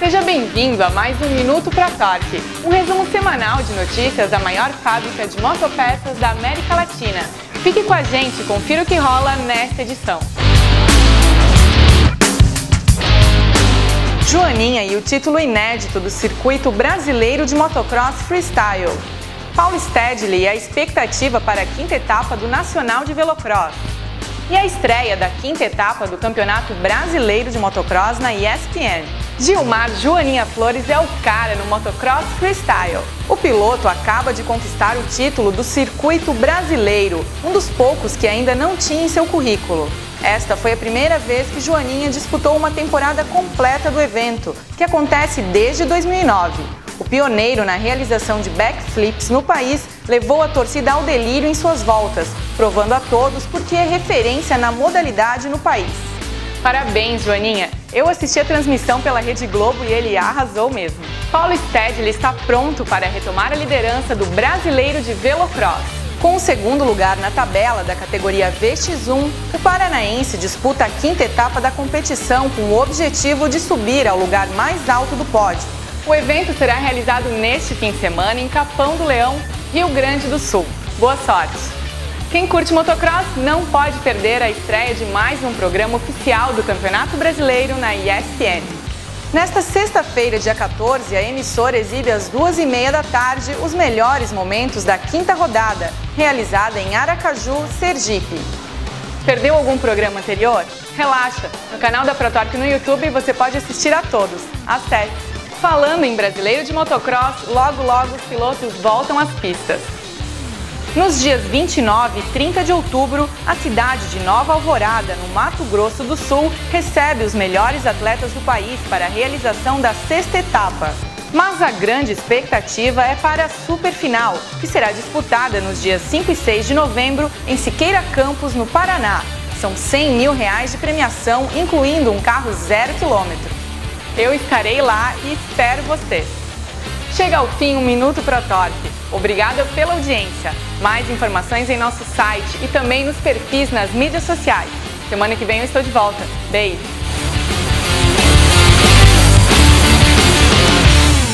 Seja bem-vindo a mais um Minuto Pro Torque, um resumo semanal de notícias da maior fábrica de motopeças da América Latina. Fique com a gente e confira o que rola nesta edição. Joaninha e o título inédito do Circuito Brasileiro de Motocross Freestyle. Paulo Stedley e a expectativa para a quinta etapa do Nacional de Velocross. E a estreia da quinta etapa do Campeonato Brasileiro de Motocross na ESPN. Gilmar Joaninha Flores é o cara no motocross freestyle. O piloto acaba de conquistar o título do Circuito Brasileiro, um dos poucos que ainda não tinha em seu currículo. Esta foi a primeira vez que Joaninha disputou uma temporada completa do evento, que acontece desde 2009. O pioneiro na realização de backflips no país levou a torcida ao delírio em suas voltas, provando a todos porque é referência na modalidade no país. Parabéns, Joaninha! Eu assisti a transmissão pela Rede Globo e ele arrasou mesmo. Paulo Stedley está pronto para retomar a liderança do Brasileiro de Velocross. Com o segundo lugar na tabela da categoria VX1, o paranaense disputa a quinta etapa da competição com o objetivo de subir ao lugar mais alto do pódio. O evento será realizado neste fim de semana em Capão do Leão, Rio Grande do Sul. Boa sorte! Quem curte motocross não pode perder a estreia de mais um programa oficial do Campeonato Brasileiro na ESPN. Nesta sexta-feira, dia 14, a emissora exibe às 2h30 da tarde os melhores momentos da quinta rodada, realizada em Aracaju, Sergipe. Perdeu algum programa anterior? Relaxa! No canal da Pro Torque no YouTube você pode assistir a todos. Acesse! Falando em Brasileiro de Motocross, logo os pilotos voltam às pistas. Nos dias 29 e 30 de outubro, a cidade de Nova Alvorada, no Mato Grosso do Sul, recebe os melhores atletas do país para a realização da sexta etapa. Mas a grande expectativa é para a Superfinal, que será disputada nos dias 5 e 6 de novembro em Siqueira Campos, no Paraná. São R$100 mil de premiação, incluindo um carro 0 km. Eu estarei lá e espero você! Chega ao fim um Minuto Pro Torque. Obrigada pela audiência. Mais informações em nosso site e também nos perfis nas mídias sociais. Semana que vem eu estou de volta. Beijo!